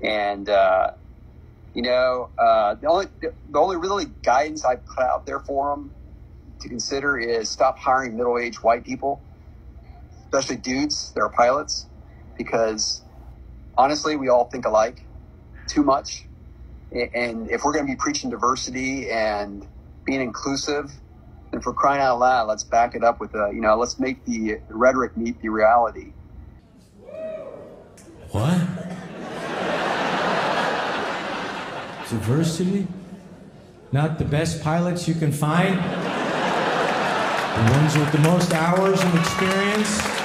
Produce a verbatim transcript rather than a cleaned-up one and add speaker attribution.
Speaker 1: And, uh, you know, uh, the only the only really guidance I put out there for them to consider is stop hiring middle-aged white people, especially dudes that are pilots, because honestly, we all think alike too much. And if we're going to be preaching diversity and being inclusive, then for crying out loud, let's back it up with a, you know, let's make the rhetoric meet the reality.
Speaker 2: What? Diversity? Not the best pilots you can find? The ones with the most hours of experience?